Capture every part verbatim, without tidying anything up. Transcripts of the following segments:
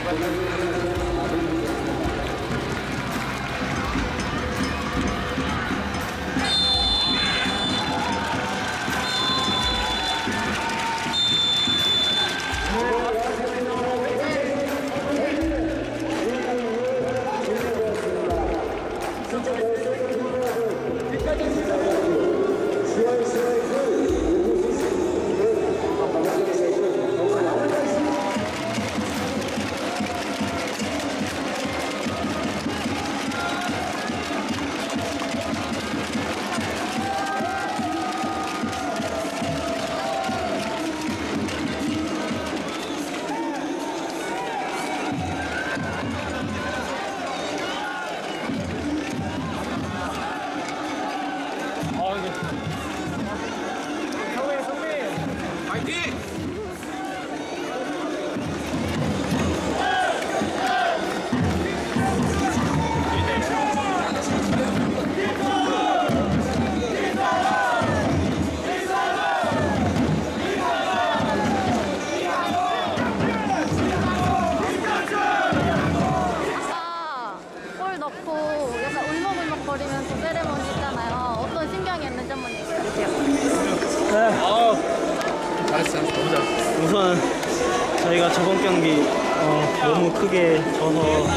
거리면서 세레머니 했잖아요. 어떤 심경이었는지 한번 얘기해 주세요. 네. 아, 잘했어요. 너무 잘했어요. 우선 저희가 저번 경기 어, 너무 크게 져서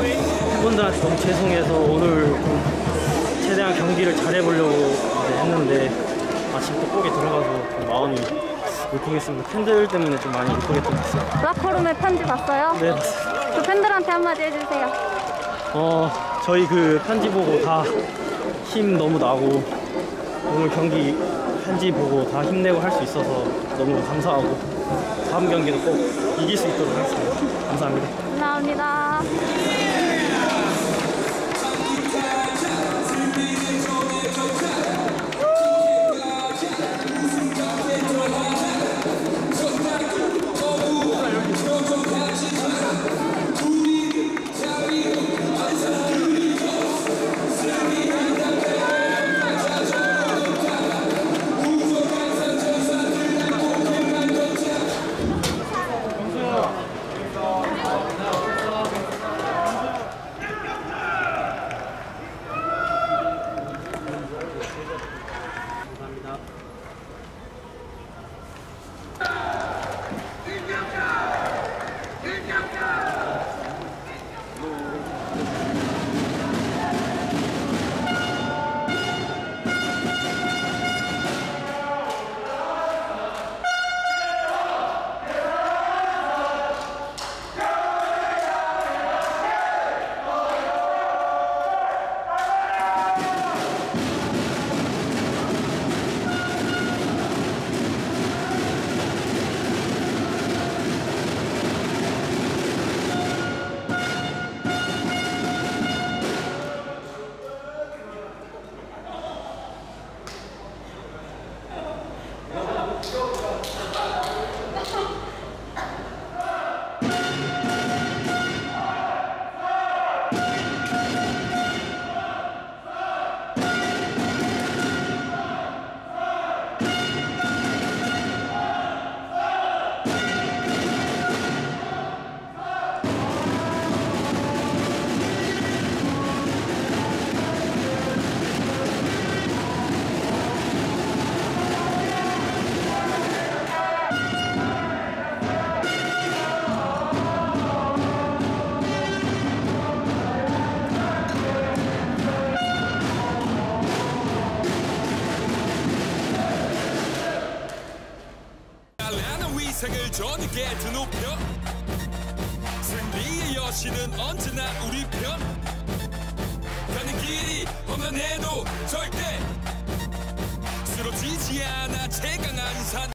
팬분들한테 너무 죄송해서 오늘 좀 최대한 경기를 잘해보려고 했는데 아침 또 꼭에 들어가서 좀 마음이 울컥했습니다. 팬들 때문에 좀 많이 울컥했던 것 같아요. 블락호룸의 편지 봤어요? 네, 봤어요. 그 팬들한테 한마디 해주세요. 어, 저희 그 편지 보고 다 힘 너무 나고 오늘 경기 편지 보고 다 힘내고 할 수 있어서 너무 감사하고 다음 경기도 꼭 이길 수 있도록 하겠습니다. 감사합니다. 감사합니다. 위상을 저녁에 드높여 승리의 여신은 언제나 우리 편 가는 길이 험난해도 절대 쓰러지지 않아 최강한 산